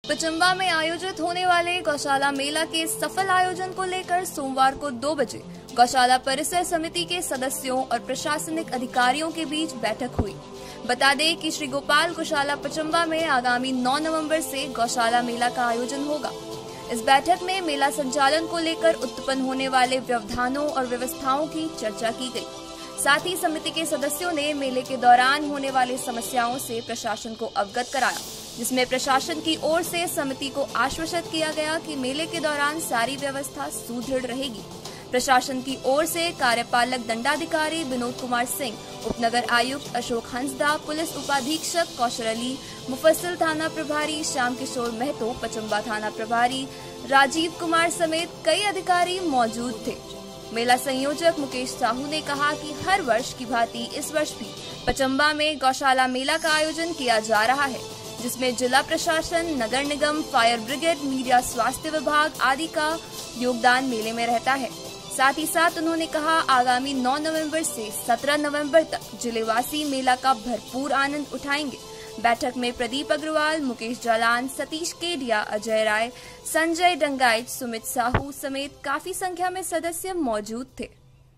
पचम्बा में आयोजित होने वाले गौशाला मेला के सफल आयोजन को लेकर सोमवार को 2 बजे गौशाला परिसर समिति के सदस्यों और प्रशासनिक अधिकारियों के बीच बैठक हुई। बता दें कि श्री गोपाल गौशाला पचम्बा में आगामी 9 नवंबर से गौशाला मेला का आयोजन होगा। इस बैठक में मेला संचालन को लेकर उत्पन्न होने वाले व्यवधानों और व्यवस्थाओं की चर्चा की गई। साथ ही समिति के सदस्यों ने मेले के दौरान होने वाली समस्याओं से प्रशासन को अवगत कराया, जिसमें प्रशासन की ओर से समिति को आश्वस्त किया गया कि मेले के दौरान सारी व्यवस्था सुदृढ़ रहेगी। प्रशासन की ओर से कार्यपालक दंडाधिकारी विनोद कुमार सिंह, उपनगर आयुक्त अशोक हंसदा, पुलिस उपाधीक्षक कौशल अली, मुफस्सिल थाना प्रभारी श्याम किशोर महतो, पचम्बा थाना प्रभारी राजीव कुमार समेत कई अधिकारी मौजूद थे। मेला संयोजक मुकेश साहू ने कहा कि हर वर्ष की भांति इस वर्ष भी पचम्बा में गौशाला मेला का आयोजन किया जा रहा है, जिसमें जिला प्रशासन, नगर निगम, फायर ब्रिगेड, मीडिया, स्वास्थ्य विभाग आदि का योगदान मेले में रहता है। साथ ही साथ उन्होंने कहा आगामी 9 नवंबर से 17 नवंबर तक जिलेवासी मेला का भरपूर आनंद उठाएंगे। बैठक में प्रदीप अग्रवाल, मुकेश जालान, सतीश केडिया, अजय राय, संजय डंगाइच, सुमित साहू समेत काफी संख्या में सदस्य मौजूद थे।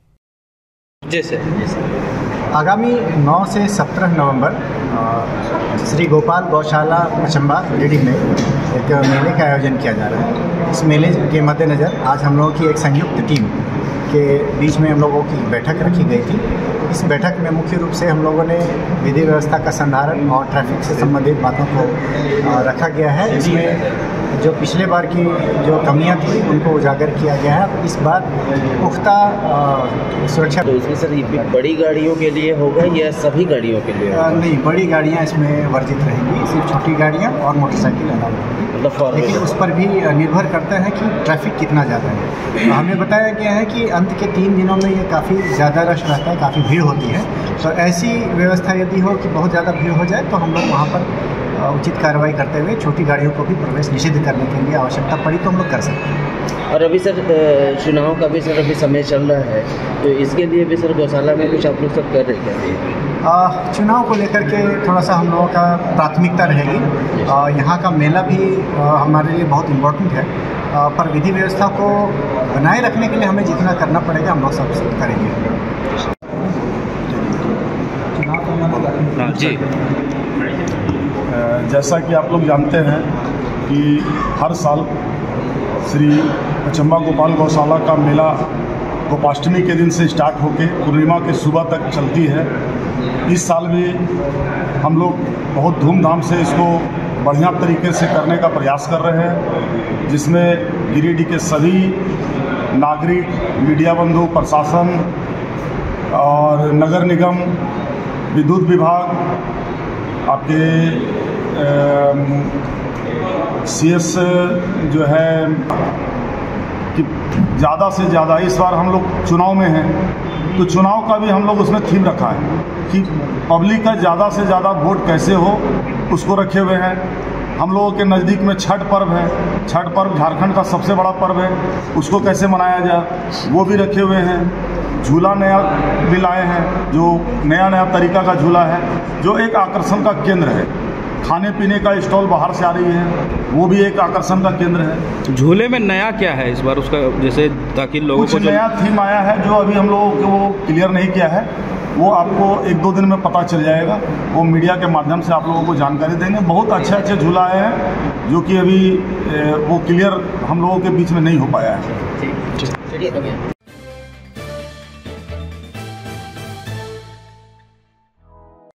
जैसे आगामी 9 से 17 नवंबर श्री गोपाल गौशाला पचम्बा बिल्डिंग में एक मेले का आयोजन किया जा रहा है। इस मेले के मद्देनज़र आज हम लोगों की एक संयुक्त टीम के बीच में हम लोगों की बैठक रखी गई थी। इस बैठक में मुख्य रूप से हम लोगों ने विधि व्यवस्था का संधारण और ट्रैफिक से संबंधित बातों को रखा गया है। इसमें जो पिछले बार की जो कमियां थी उनको उजागर किया गया है। इस बार पुख्ता सुरक्षा। तो इसमें सर बड़ी गाड़ियों के लिए होगा या सभी गाड़ियों के लिए? नहीं, बड़ी गाड़ियां इसमें वर्जित रहेंगी, सिर्फ छोटी गाड़ियां और मोटरसाइकिल अलाउ होगी। लेकिन उस पर भी निर्भर करता है कि ट्रैफिक कितना ज़्यादा है। तो हमें बताया गया है कि अंत के 3 दिनों में ये काफ़ी ज़्यादा रश रहता है, काफ़ी भीड़ होती है। तो ऐसी व्यवस्था यदि हो कि बहुत ज़्यादा भीड़ हो जाए तो हम लोग वहाँ पर उचित कार्रवाई करते हुए छोटी गाड़ियों को भी प्रवेश निषिद्ध करने के लिए आवश्यकता पड़ी तो हम लोग कर सकते हैं। और अभी सर चुनाव का भी सर अभी समय चल रहा है, तो इसके लिए भी सर गौशाला में कुछ आप लोग सब कर रहे हैं? चुनाव को लेकर के थोड़ा सा हम लोगों का प्राथमिकता रहेगी। यहाँ का मेला भी हमारे लिए बहुत इम्पोर्टेंट है, पर विधि व्यवस्था को बनाए रखने के लिए हमें जितना करना पड़ेगा हम लोग सब करेंगे। जी, जैसा कि आप लोग जानते हैं कि हर साल श्री पचम्बा गोपाल गौशाला का मेला गोपाष्टमी के दिन से स्टार्ट होकर पूर्णिमा के सुबह तक चलती है। इस साल भी हम लोग बहुत धूमधाम से इसको बढ़िया तरीके से करने का प्रयास कर रहे हैं, जिसमें गिरिडीह के सभी नागरिक, मीडिया बंधु, प्रशासन और नगर निगम, विद्युत विभाग, आपके CS जो है कि ज़्यादा से ज़्यादा इस बार हम लोग चुनाव में हैं, तो चुनाव का भी हम लोग उसमें थीम रखा है कि पब्लिक का ज़्यादा से ज़्यादा वोट कैसे हो, उसको रखे हुए हैं। हम लोगों के नज़दीक में छठ पर्व है। छठ पर्व झारखंड का सबसे बड़ा पर्व है, उसको कैसे मनाया जाए वो भी रखे हुए हैं। झूला नया भी लाए हैं, जो नया तरीका का झूला है, जो एक आकर्षण का केंद्र है। खाने पीने का स्टॉल बाहर से आ रही है, वो भी एक आकर्षण का केंद्र है। झूले में नया क्या है इस बार उसका, जैसे ताकि लोगों को नया थीम आया है जो अभी हम लोगों को वो क्लियर नहीं किया है, वो आपको 1-2 दिन में पता चल जाएगा। वो मीडिया के माध्यम से आप लोगों को जानकारी देंगे। बहुत अच्छे झूला आए हैं जो कि अभी वो क्लियर हम लोगों के बीच में नहीं हो पाया है।